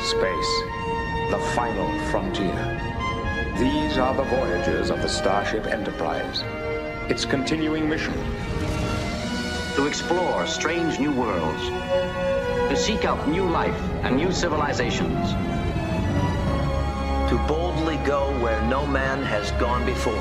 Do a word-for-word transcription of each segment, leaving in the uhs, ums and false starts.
Space, the final frontier. These are the voyages of the Starship Enterprise. Its continuing mission: to explore strange new worlds, to seek out new life and new civilizations, to boldly go where no man has gone before.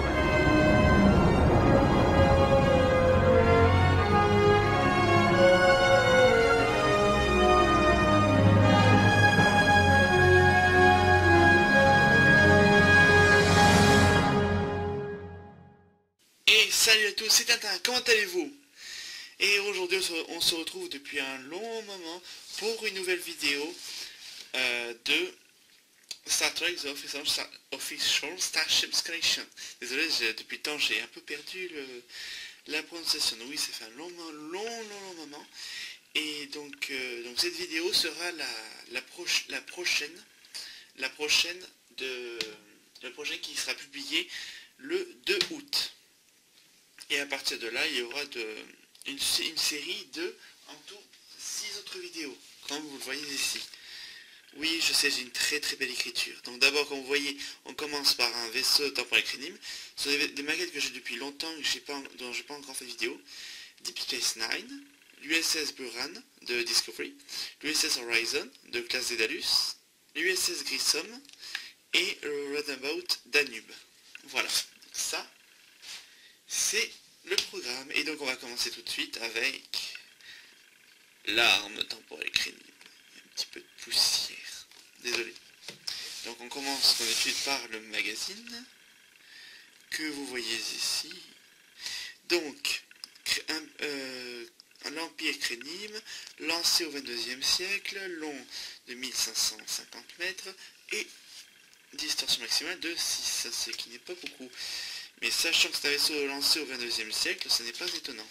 Et salut à tous, c'est Tintin, comment allez-vous? Et aujourd'hui on se retrouve depuis un long moment pour une nouvelle vidéo euh, de Star Trek The Official, Star, Official Starship Collection. Désolé, depuis le temps j'ai un peu perdu le, la prononciation. Oui, ça fait un long, long, long, long moment. Et donc, euh, donc cette vidéo sera la, la, proche, la prochaine, la prochaine de, la prochaine qui sera publiée le deux août. Et à partir de là, il y aura de, une, une série de, en tout, six autres vidéos, comme vous le voyez ici. Oui, je sais, j'ai une très très belle écriture. Donc d'abord, comme vous voyez, on commence par un vaisseau temporel Crénim. Ce sont des, des maquettes que j'ai depuis longtemps, et que pas, dont je n'ai pas encore fait de vidéo. Deep Space Nine, l'U S S Buran de Discovery, l'U S S Horizon de classe Dédalus, l'U S S Grissom et le Runabout Danube. Voilà, ça, c'est le programme. Et donc on va commencer tout de suite avec l'arme temporelle Crénim. Un petit peu de poussière. Désolé. Donc on commence comme d'habitude par le magazine que vous voyez ici. Donc un, euh, l'Empire Crénim, lancé au vingt-deuxième siècle, long de mille cinq cent cinquante mètres et distorsion maximale de six, ce qui n'est pas beaucoup. Mais sachant que c'est un vaisseau lancé au vingt-deuxième siècle, ce n'est pas étonnant.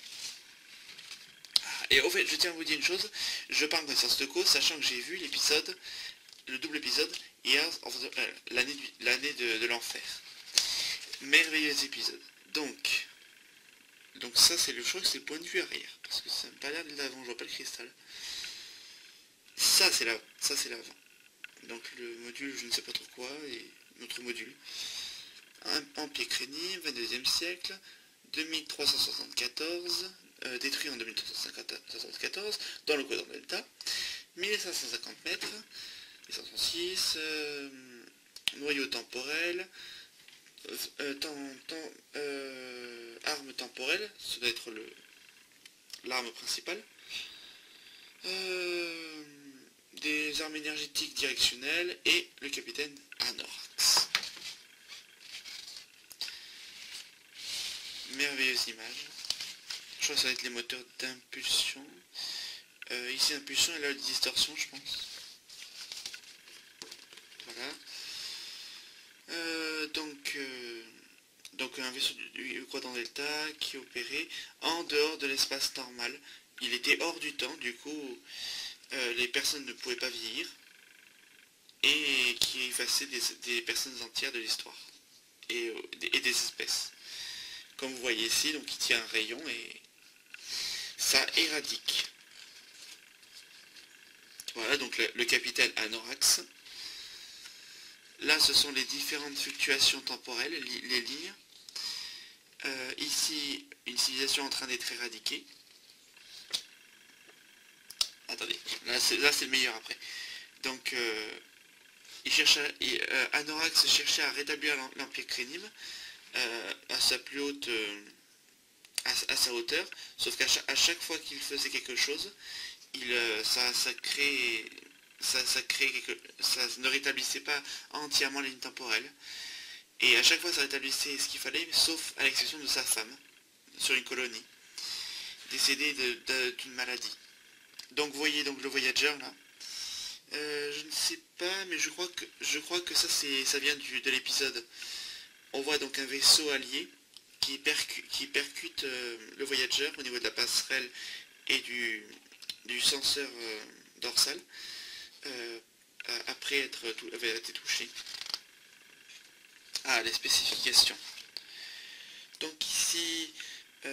Et au fait, je tiens à vous dire une chose, je parle de Science de cause, sachant que j'ai vu l'épisode, le double épisode, Years of the, euh, l'année l'année de, de l'enfer. Merveilleux épisode. Donc, donc ça c'est le choix, c'est le point de vue arrière, parce que ça n'a pas l'air de l'avant, je vois pas le cristal. Ça c'est l'avant, ça c'est l'avant. Donc le module, je ne sais pas trop quoi, et notre module. Un Empire Crénim, vingt-deuxième siècle, deux mille trois cent soixante-quatorze, euh, détruit en deux mille trois cent soixante-quatorze, dans le quadrant delta, mille cinq cent cinquante mètres, mille cinq cent six, euh, noyau temporel, euh, temps, temps, euh, arme temporelle, ça doit être le l'arme principale, euh, des armes énergétiques directionnelles et le capitaine Anorax. Merveilleuse image. Je crois que ça va être les moteurs d'impulsion. Euh, ici impulsion et là de distorsion, je pense. Voilà. Euh, donc, euh, donc un vaisseau du quadrant delta qui opérait en dehors de l'espace normal. Il était hors du temps, du coup euh, les personnes ne pouvaient pas vieillir et qui effaçait des, des personnes entières de l'histoire et, et des espèces. Comme vous voyez ici, donc il tient un rayon et ça éradique. Voilà, donc le, le capitaine Anorax. Là, ce sont les différentes fluctuations temporelles, li, les lignes. Euh, ici, une civilisation en train d'être éradiquée. Attendez, là c'est le meilleur après. Donc, euh, il cherchait, il, euh, Anorax cherchait à rétablir l'Empire Crénim. Euh, à sa plus haute euh, à, à sa hauteur, sauf qu'à chaque, à chaque fois qu'il faisait quelque chose, il euh, ça, ça crée ça, ça crée quelque, ça ne rétablissait pas entièrement la ligne temporelle, et à chaque fois ça rétablissait ce qu'il fallait, sauf à l'exception de sa femme sur une colonie décédée de, de, d'une maladie. Donc vous voyez donc le Voyager là, euh, je ne sais pas, mais je crois que je crois que ça c'est ça vient du, de l'épisode. On voit donc un vaisseau allié qui, percu qui percute euh, le Voyager au niveau de la passerelle et du, du senseur euh, dorsal euh, après être tout, avoir été touché. Ah, les spécifications. Donc ici,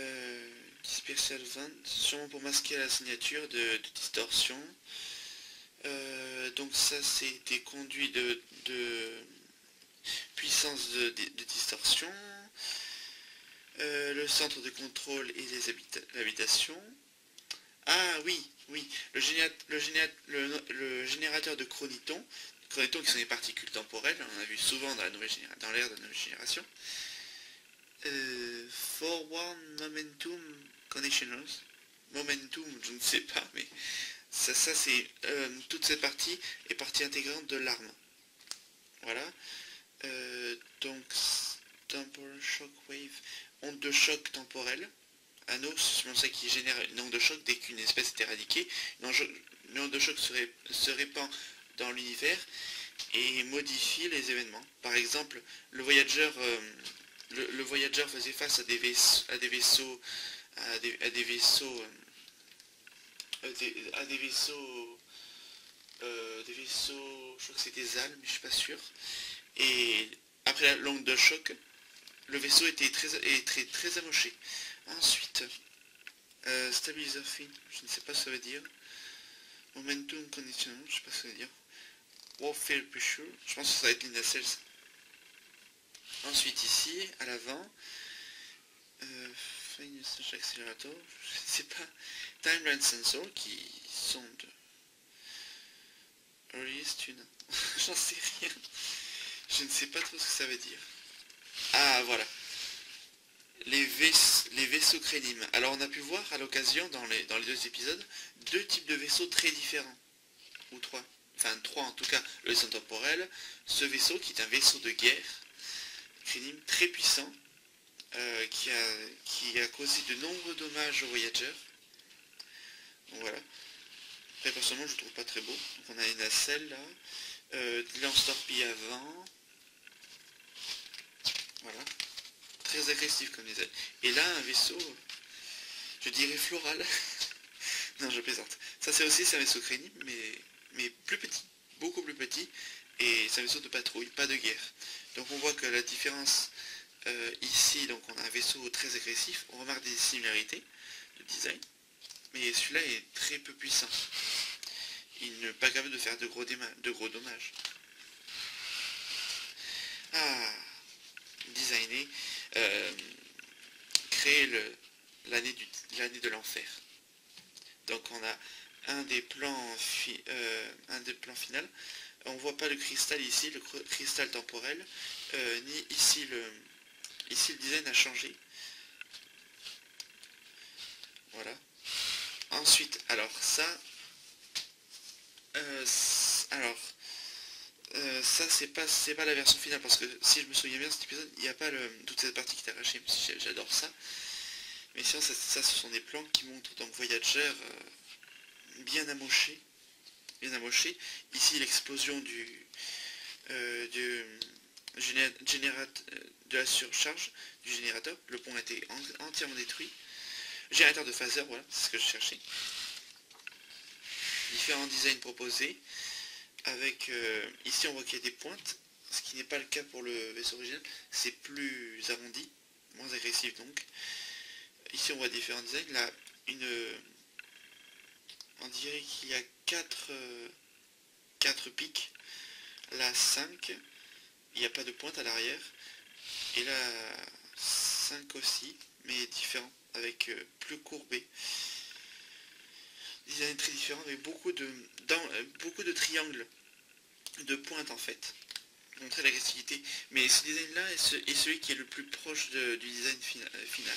euh, Dispersal Vent, sûrement pour masquer la signature de, de distorsion. Euh, donc ça c'est des conduits de, de puissance de, de, de distorsion, euh, le centre de contrôle et les habita habitations. Ah oui, oui, le, générat le, générat le, le générateur de chronitons, chronitons qui sont des particules temporelles, on en a vu souvent dans la nouvelle génération, dans l'ère de la nouvelle génération. Euh, forward Momentum Conditionals, Momentum, je ne sais pas, mais ça, ça c'est euh, toute cette partie est partie intégrante de l'arme. Voilà. Euh, donc temporal shockwave, onde de choc temporelle. Anneau, c'est comme ça qui génère une onde de choc dès qu'une espèce est éradiquée. Une onde de choc se, ré, se répand dans l'univers et modifie les événements. Par exemple, le Voyager, euh, le, le Voyager faisait face à des vaisseaux, à des vaisseaux, à des, à des vaisseaux, euh, des, à des vaisseaux, euh, des vaisseaux, je crois que c'était ZAL, mais je suis pas sûr. Et après l'onde de choc, le vaisseau était très, est très, très amoché. Ensuite, euh, stabilizer, je ne sais pas ce que ça veut dire. Momentum conditional, je ne sais pas ce que ça veut dire. Warfare pressure, je pense que ça va être l'Indacels. Ensuite ici, à l'avant, euh, finest accelerator, je ne sais pas. Timeline sensor qui sonde. Earliest tune. J'en sais rien. Je ne sais pas trop ce que ça veut dire. Ah voilà. Les, vaisse les vaisseaux crénimes. Alors on a pu voir à l'occasion dans les, dans les deux épisodes deux types de vaisseaux très différents. Ou trois. Enfin trois en tout cas. Le vaisseau temporel, ce vaisseau qui est un vaisseau de guerre crénime très puissant euh, qui, a, qui a causé de nombreux dommages aux Voyagers. Donc voilà. Après personnellement je ne trouve pas très beau. Donc on a une nacelle là. Euh, lance-torpille avant. Voilà. Très agressif comme des ailes. Et là, un vaisseau, je dirais floral. Non, je plaisante. Ça, c'est aussi un vaisseau crénime, mais, mais plus petit. Beaucoup plus petit. Et c'est un vaisseau de patrouille, pas de guerre. Donc on voit que la différence, euh, ici, donc on a un vaisseau très agressif. On remarque des similarités de design. Mais celui-là est très peu puissant. Il n'est pas capable de faire de gros, de gros dommages. Ah, designé. Euh, créer l'année de l'enfer. Donc on a un des plans fi, euh, un des plans final. On voit pas le cristal ici, le cristal temporel, euh, ni ici le ici le design a changé. Voilà. Ensuite, alors ça, euh, alors. Euh, ça c'est pas c'est pas la version finale parce que si je me souviens bien cet épisode il n'y a pas le, toute cette partie qui est arrachée, même si j'adore ça, mais sinon ça, ça ce sont des plans qui montrent donc Voyager euh, bien amoché bien amoché ici l'explosion du euh, du géné générateur de la surcharge du générateur, le pont a été en, entièrement détruit, générateur de phaser, voilà c'est ce que je cherchais, différents designs proposés. Avec, euh, ici on voit qu'il y a des pointes, ce qui n'est pas le cas pour le vaisseau original, c'est plus arrondi, moins agressif donc. Ici on voit différents designs, là, une, on dirait qu'il y a quatre, euh, quatre pics, là cinq, il n'y a pas de pointe à l'arrière, et là cinq aussi, mais différents, avec euh, plus courbé. Design très différent, avec beaucoup de, dans, euh, beaucoup de triangles de pointe en fait, montrer l'agressivité, mais ce design là est, ce, est celui qui est le plus proche de, du design fina, euh, final.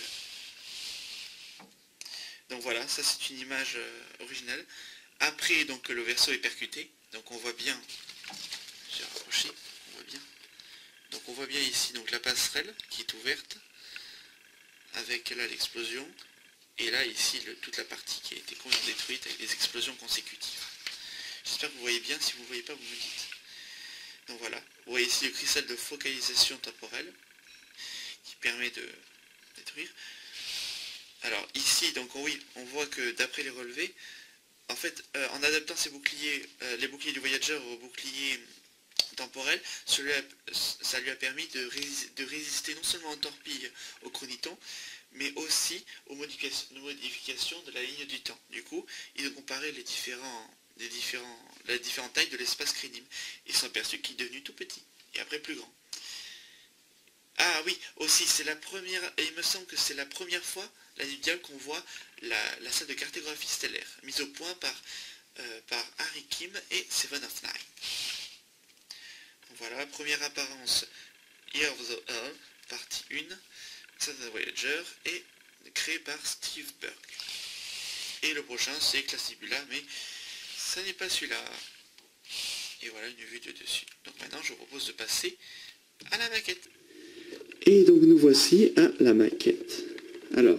Donc voilà, ça c'est une image euh, originale. Après donc le vaisseau est percuté, donc on voit bien, j'ai rapproché, on voit bien, donc on voit bien ici donc la passerelle qui est ouverte, avec là l'explosion, et là ici le, toute la partie qui a été détruite avec des explosions consécutives. J'espère que vous voyez bien, si vous ne voyez pas vous me dites. Donc voilà, vous voyez ici le cristal de focalisation temporelle qui permet de détruire. Alors ici, donc oui, on voit que d'après les relevés, en fait, euh, en adaptant ces boucliers, euh, les boucliers du Voyager aux boucliers temporels, cela, ça lui a permis de, résist, de résister non seulement aux torpilles, aux chronitons, mais aussi aux modifications, aux modifications de la ligne du temps. Du coup, il a comparé les différents des différents, la différente taille de l'espace Crénim. Ils sont aperçus qu'il est devenu tout petit, et après plus grand. Ah oui, aussi, c'est la première, et il me semble que c'est la première fois, la nuit du diable, qu'on voit la, la salle de cartographie stellaire, mise au point par, euh, par Harry Kim et Seven of Nine. Voilà, première apparence, Year of the Earl, partie un, Saturn Voyager, et créé par Steve Burke. Et le prochain, c'est Classibula, mais ça n'est pas celui-là. Et voilà une vue de dessus. Donc maintenant, je vous propose de passer à la maquette. Et donc nous voici à la maquette. Alors,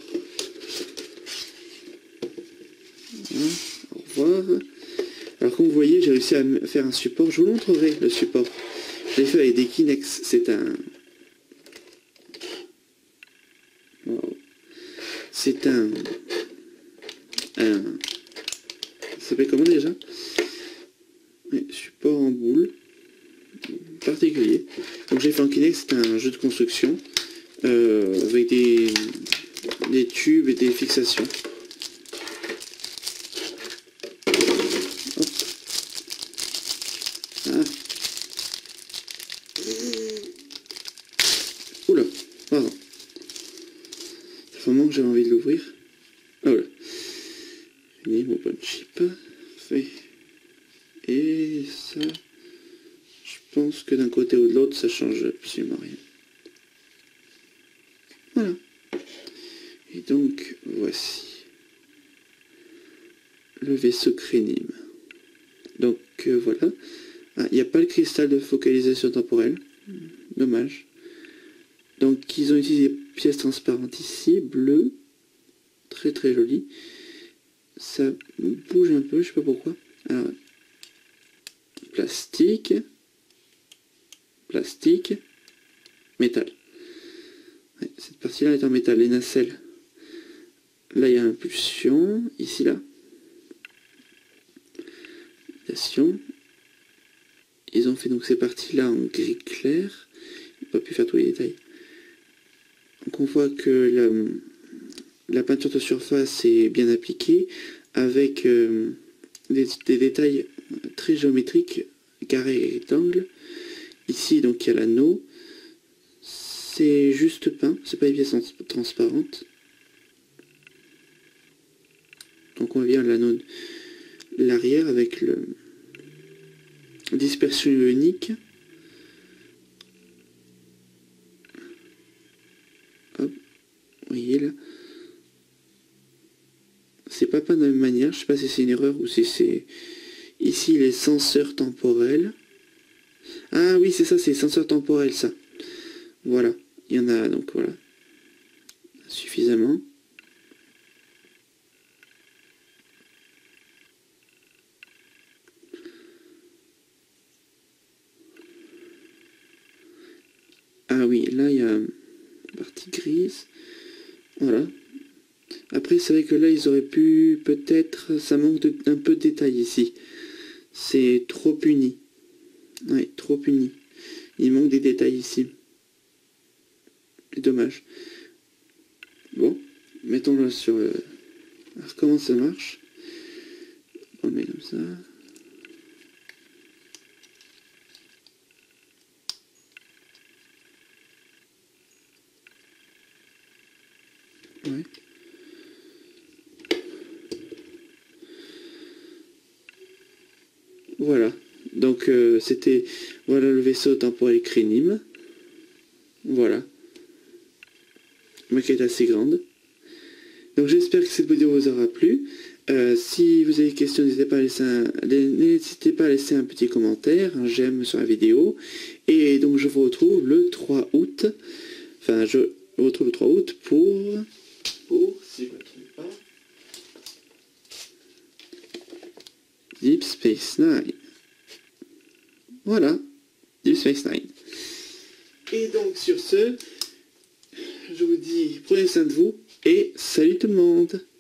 voilà, au revoir. Alors comme vous voyez, j'ai réussi à faire un support. Je vous montrerai le support. Je l'ai fait avec des Kinex. C'est un... Wow. C'est un... un... Ça s'appelle comment déjà? Oui, support en boule. Particulier. Donc j'ai fait en Kinex, c'est un jeu de construction euh, avec des, des tubes et des fixations. Hop. Ah. Oula, pardon. Ça fait un moment que j'avais envie de l'ouvrir. Ah voilà. Fini mon bon chip. Fait. Et ça... Je pense que d'un côté ou de l'autre, ça change absolument rien. Voilà. Et donc, voici le vaisseau Crénim. Donc, euh, voilà. Ah, il n'y a pas le cristal de focalisation temporelle. Dommage. Donc, ils ont utilisé des pièces transparentes ici, bleues. Très très jolies. Ça bouge un peu, je sais pas pourquoi. Alors, plastique. Plastique, métal. Ouais, cette partie-là est en métal, les nacelles. Là, il y a impulsion, ici, là. Impulsion. Ils ont fait donc ces parties-là en gris clair. Ils n'ont pas pu faire tous les détails. Donc on voit que la, la peinture de surface est bien appliquée, avec euh, des, des détails très géométriques, carrés et rectangles. Ici, donc, il y a l'anneau. C'est juste peint, c'est pas des pièces transparentes. Donc, on voit bien l'anneau, l'arrière avec le dispersion ionique. Hop, vous voyez là. C'est pas peint de la même manière, je sais pas si c'est une erreur ou si c'est... Ici, les senseurs temporels. Ah oui, c'est ça, c'est les senseurs temporels, ça. Voilà, il y en a, donc voilà. Suffisamment. Ah oui, là, il y a une partie grise. Voilà. Après, c'est vrai que là, ils auraient pu, peut-être, ça manque d'un peu de détail ici. C'est trop uni. Oui, trop uni. Il manque des détails ici. C'est dommage. Bon, mettons-le sur le... Alors, comment ça marche? On le met comme ça. Ouais. Voilà. Donc euh, c'était voilà le vaisseau temporel Crénim. Voilà. Maquette assez grande. Donc j'espère que cette vidéo vous aura plu. Euh, si vous avez des questions, n'hésitez pas à laisser un, n'hésitez pas à laisser un petit commentaire, un j'aime sur la vidéo. Et donc je vous retrouve le trois août. Enfin je vous retrouve le trois août pour pour si je ne me trompe pas. Deep Space Nine. Voilà, Deep Space Nine. Et donc sur ce, je vous dis prenez soin de vous et salut tout le monde.